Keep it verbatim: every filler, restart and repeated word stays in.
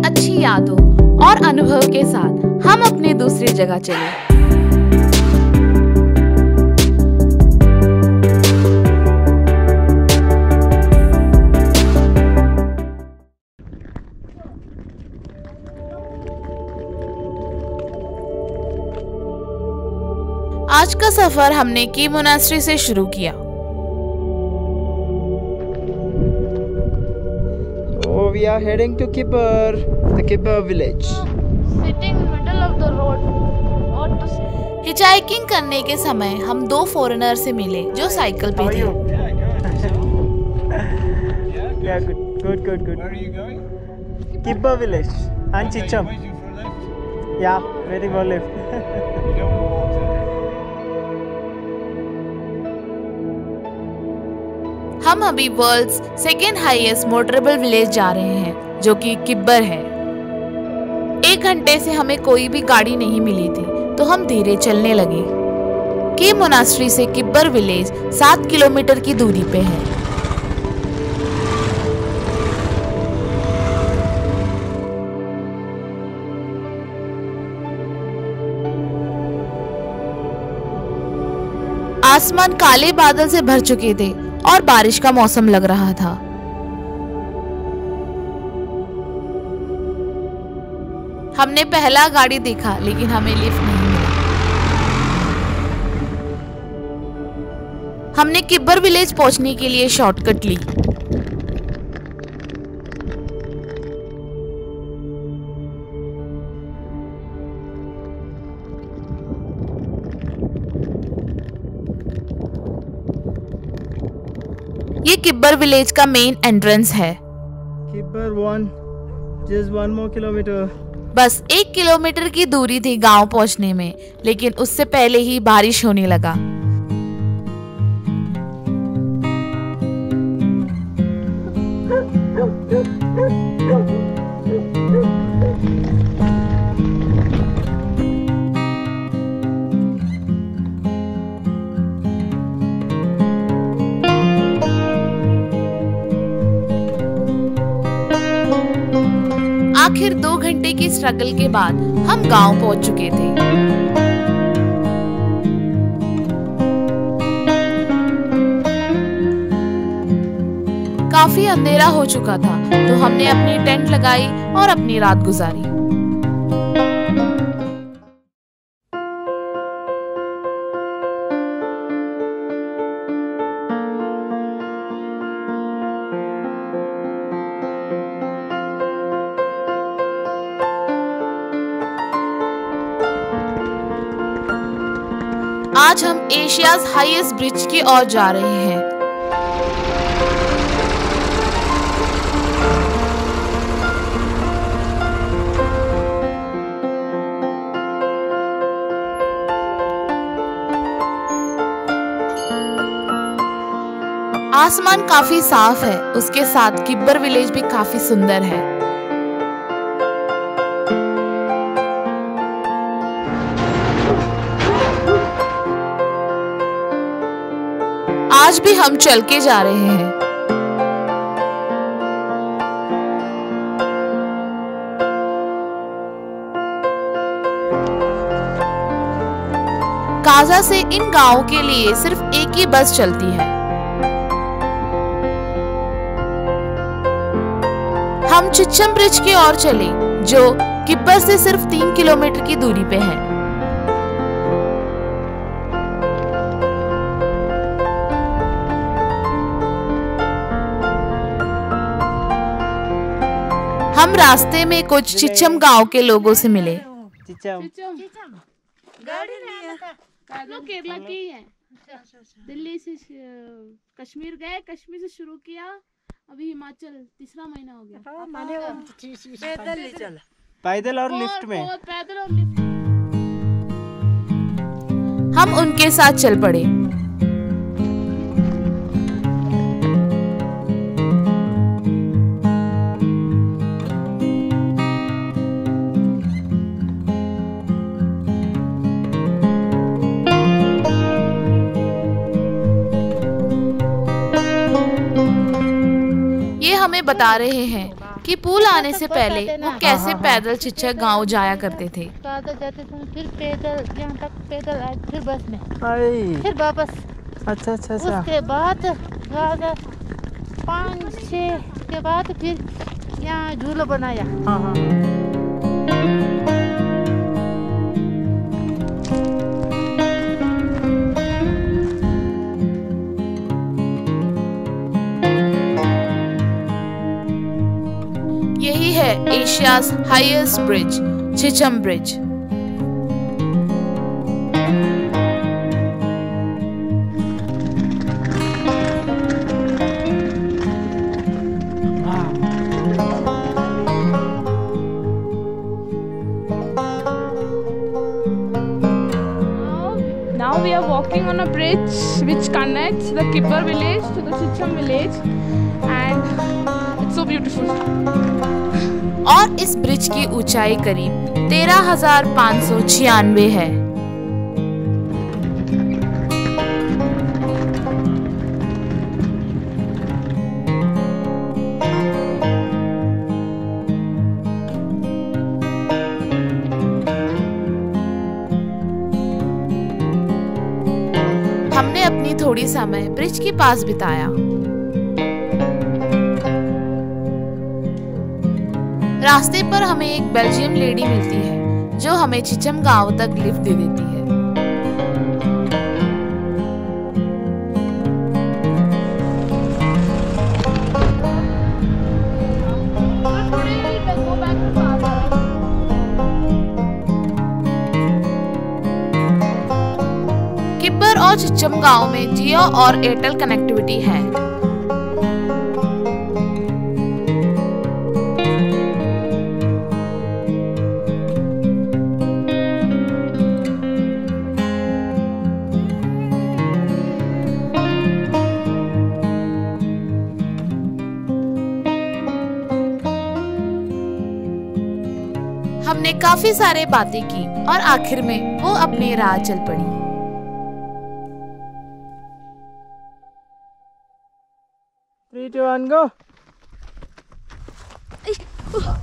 अच्छी यादों और अनुभव के साथ हम अपनी दूसरी जगह चले। आज का सफर हमने की मोनास्ट्री से शुरू किया। So we are heading to Kibber, the Kibber village. Sitting in middle of the road. What to say? Hitchhiking करने के समय हम दो फॉरेनर से मिले जो साइकिल पे थे। Yeah, good, good, good, good. Where are you going? Kibber village, and Chicham. Waiting for a lift? Yeah, waiting for lift. You don't want to walk there. हम अभी world's second highest motorable village जा रहे हैं जो कि किब्बर है। एक घंटे से हमें कोई भी गाड़ी नहीं मिली थी तो हम धीरे चलने लगे। के मोनास्ट्री से किब्बर विलेज सात किलोमीटर की दूरी पे है। आसमान काले बादल से भर चुके थे और बारिश का मौसम लग रहा था। हमने पहला गाड़ी देखा लेकिन हमें लिफ्ट नहीं मिला। हमने किब्बर विलेज पहुंचने के लिए शॉर्टकट ली। ये किब्बर विलेज का मेन एंट्रेंस है। Kibber one, just one more kilometer. बस एक किलोमीटर की दूरी थी गांव पहुंचने में, लेकिन उससे पहले ही बारिश होने लगा। आखिर दो घंटे की स्ट्रगल के बाद हम गांव पहुंच चुके थे। काफी अंधेरा हो चुका था तो हमने अपनी टेंट लगाई और अपनी रात गुजारी। आज हम एशियाज हाईएस्ट ब्रिज की ओर जा रहे हैं। आसमान काफी साफ है, उसके साथ किब्बर विलेज भी काफी सुंदर है। आज भी हम चल के जा रहे हैं। काजा से इन गांवों के लिए सिर्फ एक ही बस चलती है। हम चिच्चम ब्रिज की ओर चले जो किब्बर से सिर्फ तीन किलोमीटर की दूरी पे है। हम रास्ते में कुछ चिच्चम गांव के लोगों से मिले। चिचम गाड़ी नहीं है। लोग केरला के ही हैं। दिल्ली से कश्मीर गए, कश्मीर से शुरू किया, अभी हिमाचल तीसरा महीना हो गया। माने पैदल ही चला, पैदल और लिफ्ट में। पैदल और लिफ्ट। हम उनके साथ चल पड़े। हमें बता रहे हैं कि पुल आने से पहले वो कैसे पैदल चिच्चर गांव जाया करते थे। पैदल जाते थे, फिर पैदल यहाँ तक पैदल आए, फिर बस में, आई फिर वापस। अच्छा अच्छा अच्छा उसके बाद ज़्यादा पाँच छः के बाद फिर यहाँ झूला बनाया। हाँ हाँ यही है Asia's highest bridge, Chicham bridge. Now we are walking on a bridge which connects the Kibber village to the Chicham village, and it's so beautiful. और इस ब्रिज की ऊंचाई करीब तेरह हजार पाँच सौ छियानवे है। हमने अपनी थोड़ी समय ब्रिज के पास बिताया। रास्ते पर हमें एक बेल्जियम लेडी मिलती है जो हमें छिछम गांव तक लिफ्ट दे देती है। किब्बर और छिछम गांव में जियो और एयरटेल कनेक्टिविटी है। हमने काफी सारे बातें की और आखिर में वो अपनी राह चल पड़ी। थ्री टू वन गो।